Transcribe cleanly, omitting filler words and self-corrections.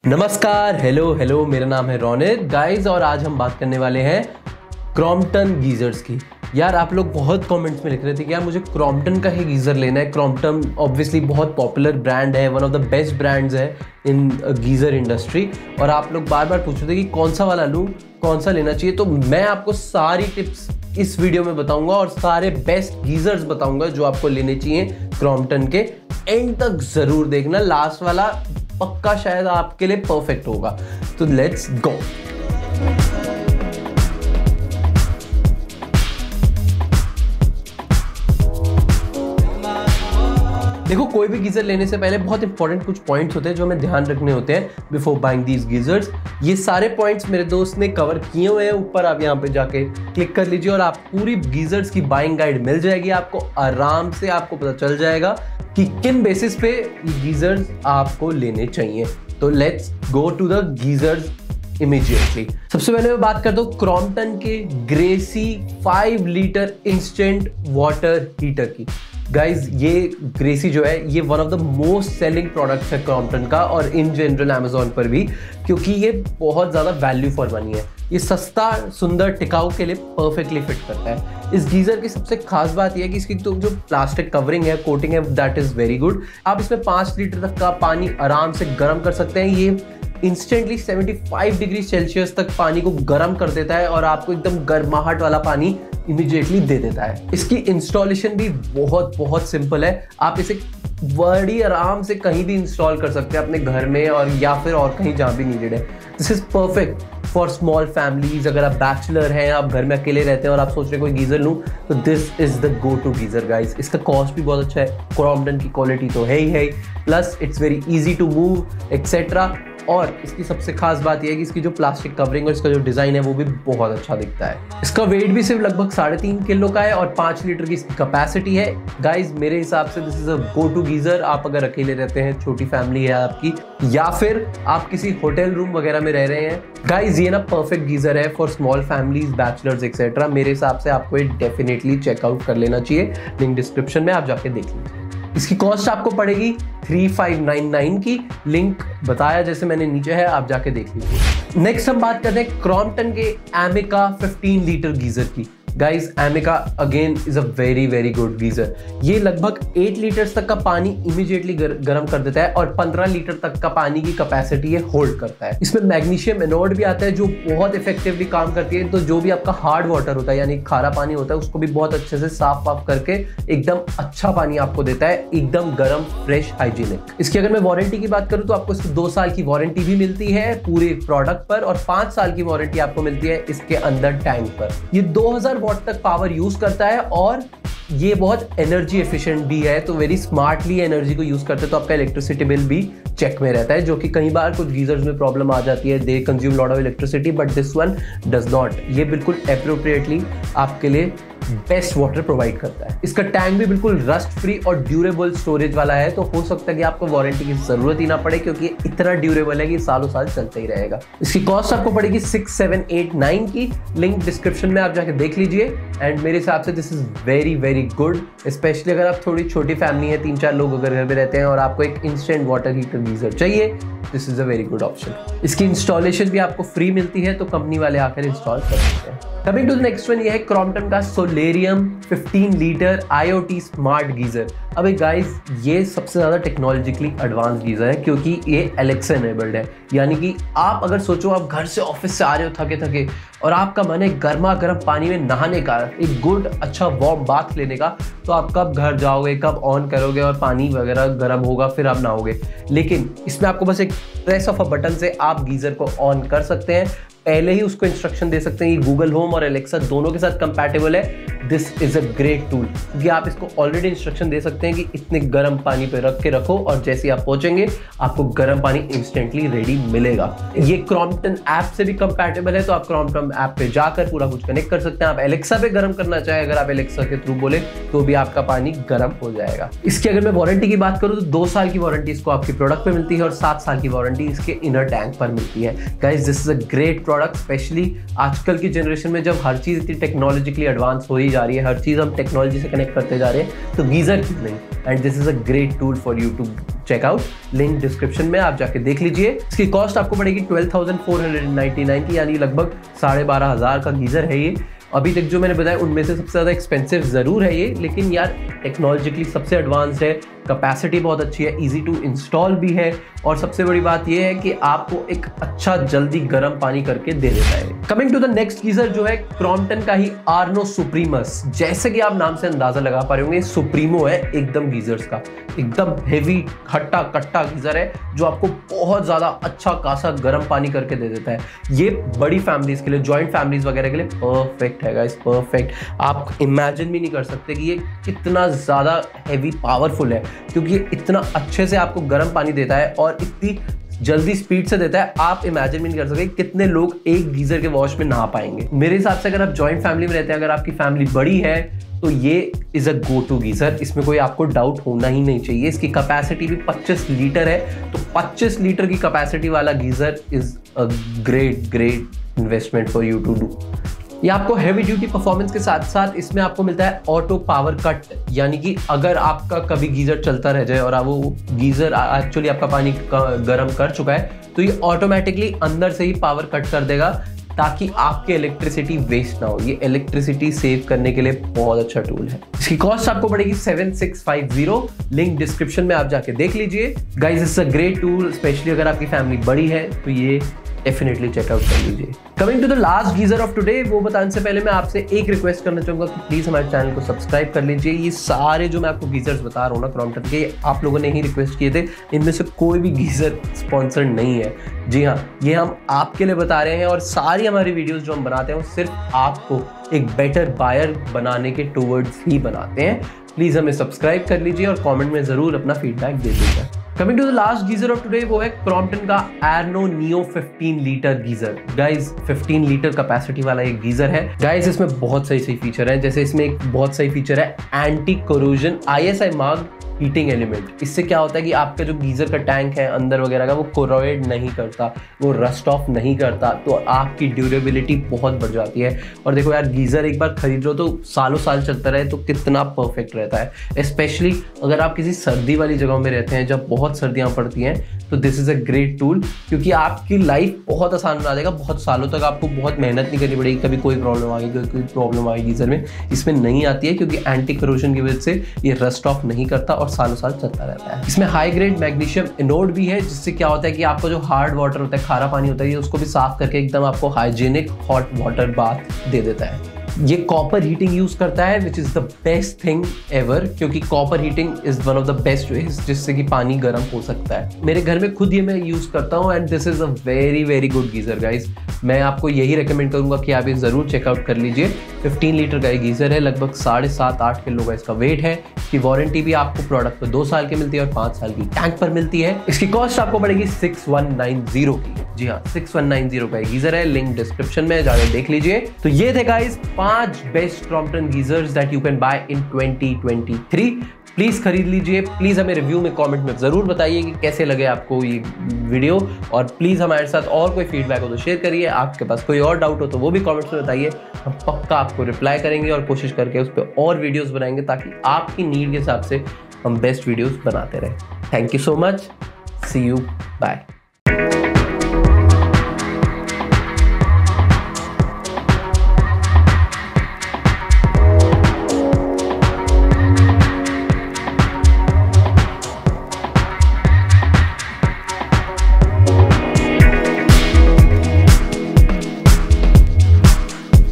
नमस्कार, hello hello, मेरा नाम है रौनिक गाइस और आज हम बात करने वाले हैं क्रॉम्पटन गीजर्स की। यार आप लोग बहुत कमेंट्स में लिख रहे थे कि यार मुझे क्रॉम्पटन का ही गीज़र लेना है। क्रॉम्पटन ऑब्वियसली बहुत पॉपुलर ब्रांड है, one of the best brands है इन गीज़र इंडस्ट्री। और आप लोग बार बार पूछ रहे थे कि कौन सा वाला लूँ, कौन सा लेना चाहिए। तो मैं आपको सारी टिप्स इस वीडियो में बताऊंगा और सारे बेस्ट गीज़र्स बताऊंगा जो आपको लेने चाहिए क्रॉम्पटन के। एंड तक ज़रूर देखना, लास्ट वाला पक्का शायद आपके लिए परफेक्ट होगा। तो लेट्स गो। देखो, कोई भी गीजर लेने से पहले बहुत इंपॉर्टेंट कुछ पॉइंट्स होते हैं जो हमें ध्यान रखने होते हैं बिफोर बाइंग दीज गीजर्स। ये सारे पॉइंट्स मेरे दोस्त ने कवर किए हुए हैं, ऊपर आप यहाँ पे जाके क्लिक कर लीजिए और आप पूरी गीजर्स की बाइंग गाइड मिल जाएगी। आपको आराम से आपको पता चल जाएगा कि किन बेसिस पे ये गीजर्स आपको लेने चाहिए। तो let's go to the geysers immediately. सबसे पहले मैं बात करता हूँ क्रॉम्पटन के Gracee 5 litre instant water heater की। गाइज ये ग्रेसी जो है ये one of the most selling products है क्रॉम्पटन का और इन जनरल अमेजोन पर भी, क्योंकि ये बहुत ज़्यादा वैल्यू फॉर मनी है। ये सस्ता, सुंदर, टिकाऊ के लिए परफेक्टली फिट करता है। इस गीज़र की सबसे खास बात यह है कि इसकी तो जो प्लास्टिक कवरिंग है, कोटिंग है, दैट इज़ वेरी गुड। आप इसमें 5 लीटर तक का पानी आराम से गर्म कर सकते हैं। ये इंस्टेंटली 75 डिग्री सेल्सियस तक पानी को गर्म कर देता है और आपको एकदम गर्माहट वाला पानी इमीडिएटली दे देता है। इसकी इंस्टॉलेशन भी बहुत सिंपल है। आप इसे बड़ी आराम से कहीं भी इंस्टॉल कर सकते हैं अपने घर में और या फिर और कहीं जहाँ भी नीडेड है। This is perfect for small families. अगर आप बैचलर हैं, आप घर में अकेले रहते हैं और आप सोच रहे हैं कोई गीजर लूँ, तो this is the go to geyser guys. इसका कॉस्ट भी बहुत अच्छा है, क्रॉम्पटन की क्वालिटी तो है ही, plus it's very easy to move etcetera. और इसकी सबसे खास बात यह है कि इसकी जो प्लास्टिक कवरिंग और इसका जो डिज़ाइन है वो भी बहुत अच्छा दिखता है। इसका वेट भी सिर्फ लगभग 3.5 किलो का है और 5 लीटर की इसकी कैपेसिटी है। गाइज मेरे हिसाब से this is a go to geyser. आप अगर अकेले रहते हैं, छोटी फैमिली है आपकी, या फिर आप किसी होटल रूम वगैरह में रह रहे हैं, गाइज ये ना परफेक्ट गीजर है for small families, bachelors etcetera. मेरे हिसाब से आपको ये डेफिनेटली चेकआउट कर लेना चाहिए। लिंक डिस्क्रिप्शन में आप जाके देख लीजिए। इसकी कॉस्ट आपको पड़ेगी 3599 की। लिंक बताया जैसे मैंने नीचे है, आप जाके देख लीजिए। नेक्स्ट हम बात करते हैं क्रॉम्पटन के एमिका 15 लीटर गीजर की। Guys Amica again is a very good geyser. ये लगभग 8 लीटर्स तक का पानी इमीडिएटली गर्म कर देता है और 15 लीटर तक का पानी की कैपेसिटी ये होल्ड करता है। इसमें मैग्नीशियम एनोड भी आता है जो बहुत इफेक्टिवली काम करती है। तो जो भी आपका हार्ड वाटर होता है यानी खारा पानी होता है उसको भी बहुत अच्छे से साफ करके एकदम अच्छा पानी आपको देता है, एकदम गर्म, फ्रेश, हाइजीनिक। इसकी अगर मैं वारंटी की बात करूं तो आपको इसकी 2 साल की वारंटी भी मिलती है पूरे प्रोडक्ट पर और 5 साल की वारंटी आपको मिलती है इसके अंदर टैंक पर। ये 2000 वॉट तक पावर यूज करता है और ये बहुत एनर्जी एफिशिएंट भी है। तो वेरी स्मार्टली एनर्जी को यूज करते हैं तो आपका इलेक्ट्रिसिटी बिल भी चेक में रहता है, जो कि कई बार कुछ गीजर्स में प्रॉब्लम आ जाती है। They consume lot of electricity but this one does not. ये बिल्कुल एप्रोप्रिएटली आपके लिए बेस्ट वाटर प्रोवाइड करता है। इसका टैंक भी बिल्कुल रस्ट फ्री और ड्यूरेबल स्टोरेज वाला है, तो हो सकता है कि आपको वारंटी की जरूरत ही ना पड़े क्योंकि इतना ड्यूरेबल है कि सालों साल चलता ही रहेगा। इसकी कॉस्ट आपको पड़ेगी 6789 की। लिंक डिस्क्रिप्शन में आप जाके देख लीजिए। एंड मेरे हिसाब से this is very good, specially अगर आप थोड़ी छोटी फैमिली है, 3-4 लोग अगर घर में रहते हैं और आपको एक इंस्टेंट वाटर हीटर गीजर चाहिए, this is a very good option. इसकी इंस्टॉलेशन भी आपको फ्री मिलती है, तो कंपनी वाले आकर इंस्टॉल कर सकते हैं। Coming to the next one, ये है क्रॉम्पटन का Solarium 15 litre IoT smart geyser. अबे गाइस ये सबसे ज्यादा टेक्नोलॉजिकली एडवांस गीजर है क्योंकि ये एलेक्सा एनेबल्ड है। यानी कि आप अगर सोचो, आप घर से ऑफिस से आ रहे हो थके और आपका मन है गर्मा गर्म पानी में नहाने का, एक गुड अच्छा वार्म बाथ लेने का, तो आप कब घर जाओगे, कब ऑन करोगे और पानी वगैरह गर्म होगा फिर आप नहाओगे। लेकिन इसमें आपको बस एक प्रेस ऑफ अ बटन से आप गीजर को ऑन कर सकते हैं। पहले ही उसको इंस्ट्रक्शन दे सकते हैं। ये गूगल होम और एलेक्सा दोनों के साथ कंपैटिबल है। This is a great tool क्योंकि आप इसको ऑलरेडी इंस्ट्रक्शन दे सकते हैं कि इतने गर्म पानी पे रख के रखो और जैसे आप पहुंचेंगे आपको गर्म पानी इंस्टेंटली रेडी मिलेगा। ये क्रॉम्पटन ऐप से भी कंपैटिबल है, तो आप क्रॉम्पटन ऐप पे जाकर पूरा कुछ कनेक्ट कर सकते हैं। आप एलेक्सा पे गर्म करना चाहे, अगर आप एलेक्सा के थ्रू बोले तो भी आपका पानी गर्म हो जाएगा। इसकी अगर मैं वारंटी की बात करूं तो 2 साल की वारंटी इसको आपके प्रोडक्ट पे मिलती है और 7 साल की वारंटी इसके इनर टैंक पर मिलती है। Guys this is a great product, specially आजकल की जनरेशन में जब हर चीज इतनी टेक्नोलॉजिकली एडवांस हो ही जा रही है, हर चीज हम टेक्नोलॉजी से कनेक्ट करते जा रहे हैं, तो गीजर क्यों नहीं। And this is a great tool for you to check out, link description में, आप जाके देख लीजिए। इसकी कॉस्ट आपको पड़ेगी 12,499 की, यानी लगभग 12,500 का गीजर है ये। अभी तक जो मैंने बताया उनमें से सबसे ज़्यादा एक्सपेंसिव ज़रूर है ये, लेकिन यार टेक्नोलॉजिकली सबसे एडवांस्ड है, कैपेसिटी बहुत अच्छी है, इजी टू इंस्टॉल भी है, और सबसे बड़ी बात ये है कि आपको एक अच्छा जल्दी गर्म पानी करके दे देता है। Coming to the next geyser जो है क्रॉम्पटन का ही आर्नो सुप्रीमस। जैसे कि आप नाम से अंदाजा लगा पा रहे होंगे, सुप्रीमो है एकदम गीजर्स का, एकदम हेवी हट्टा कट्टा गीजर है जो आपको बहुत ज़्यादा अच्छा खासा गर्म पानी करके दे देता है। ये बड़ी फैमिलीज के लिए, जॉइंट फैमिलीज वगैरह के लिए परफेक्ट है गाइस, परफेक्ट। आप इमेजिन भी नहीं कर सकते कि ये कितना ज़्यादा हैवी पावरफुल है, क्योंकि ये इतना अच्छे से आपको गर्म पानी देता है और इतनी जल्दी स्पीड से देता है। आप इमेजिन भी नहीं कर सकते कितने लोग एक गीजर के वॉश में नहा पाएंगे। मेरे हिसाब से अगर आप जॉइंट फैमिली में रहते हैं, अगर आपकी फैमिली बड़ी है, तो ये is a go to geyser, इसमें कोई आपको डाउट होना ही नहीं चाहिए। इसकी कैपेसिटी भी 25 लीटर है, तो 25 लीटर की कैपेसिटी वाला geyser is a great investment for you to do. ये आपको हैवी ड्यूटी परफॉर्मेंस के साथ साथ इसमें आपको मिलता है ऑटो पावर कट, यानी कि अगर आपका कभी गीजर चलता रह जाए और वो गीजर एक्चुअली आपका पानी गर्म कर चुका है, तो ये ऑटोमेटिकली अंदर से ही पावर कट कर देगा ताकि आपकी इलेक्ट्रिसिटी वेस्ट ना हो। ये इलेक्ट्रिसिटी सेव करने के लिए बहुत अच्छा टूल है। इसकी कॉस्ट आपको पड़ेगी 7650, लिंक डिस्क्रिप्शन में, आप जाके देख लीजिए। Guys it's a great tool, specially अगर आपकी फैमिली बड़ी है तो ये डेफिनेटली चेकआउट कर लीजिए। Coming to the last geyser of today, वो बताने से पहले मैं आपसे एक रिक्वेस्ट करना चाहूंगा कि प्लीज हमारे चैनल को सब्सक्राइब कर लीजिए। ये सारे जो मैं आपको गीजर्स बता रहा हूँ ना क्रॉम्पटन के, आप लोगों ने ही रिक्वेस्ट किए थे, इनमें से कोई भी गीजर स्पॉन्सर्ड नहीं है। जी हाँ, ये हम आपके लिए बता रहे हैं, और सारी हमारी वीडियोस जो हम बनाते हैं वो सिर्फ आपको एक बेटर बायर बनाने के टूवर्ड्स ही बनाते हैं। प्लीज हमें सब्सक्राइब कर लीजिए और कमेंट में जरूर अपना फीडबैक दे दीजिए। Coming to the last geyser of today, वो है क्रॉम्पटन का Arno neo 15 litre geyser. Guys 15 litre capacity वाला एक गीजर है। गाइज इसमें बहुत सही फीचर है, जैसे इसमें एक बहुत सही फीचर है anti corrosion ISI mark heating element. इससे क्या होता है कि आपका जो गीजर का टैंक है अंदर वगैरह का, वो कोरोएड नहीं करता, वो रस्ट ऑफ नहीं करता, तो आपकी ड्यूरेबिलिटी बहुत बढ़ जाती है। और देखो यार, गीजर एक बार खरीद लो तो सालों साल चलता रहे तो कितना परफेक्ट रहता है। स्पेशली अगर आप किसी सर्दी वाली जगह में रहते हैं जब बहुत सर्दियाँ पड़ती हैं, तो this is a great tool, क्योंकि आपकी लाइफ बहुत आसान बना देगा। बहुत सालों तक आपको बहुत मेहनत नहीं करनी पड़ेगी, कभी कोई प्रॉब्लम आएगी, कोई प्रॉब्लम आएगी गीजर में, इसमें नहीं आती है, क्योंकि एंटी कोरोजन की वजह से ये रस्ट ऑफ नहीं करता और सालों साल चलता रहता है। इसमें हाई ग्रेड मैग्नीशियम एनोड भी है, जिससे क्या होता है कि आपका जो हार्ड वाटर होता है, खारा पानी होता है, उसको भी साफ करके एकदम आपको हाइजीनिक हॉट वाटर बाथ दे देता है। ये कॉपर हीटिंग यूज करता है, which is the best thing ever, क्योंकि copper heating is one of the best ways जिससे कि पानी गर्म हो सकता है। मेरे घर में खुद ये मैं यूज करता हूँ, and this is a very good geyser guys. मैं आपको यही रेकमेंड करूंगा कि आप ये जरूर चेकआउट कर लीजिए। 15 लीटर का ये गीजर है, लगभग 7.5-8 किलो का इसका वेट है। इसकी वारंटी भी आपको प्रोडक्ट पर 2 साल की मिलती है और 5 साल की टैंक पर मिलती है। इसकी कॉस्ट आपको पड़ेगी 6190 की। जी हाँ, 6190 का गीजर है, लिंक डिस्क्रिप्शन में, जाकर देख लीजिए। तो ये थे guys 5 best Crompton geysers that you can buy in 2023। Please खरीद लीजिए। प्लीज हमें रिव्यू में कमेंट में जरूर बताइए कि कैसे लगे आपको ये वीडियो, और प्लीज हमारे साथ और कोई फीडबैक हो तो शेयर करिए। आपके पास कोई और डाउट हो तो वो भी कमेंट्स में बताइए, हम पक्का आपको रिप्लाई करेंगे और कोशिश करके उस पर और वीडियोस बनाएंगे ताकि आपकी नीड के हिसाब से हम बेस्ट वीडियोस बनाते रहें। Thank you so much, see you, bye.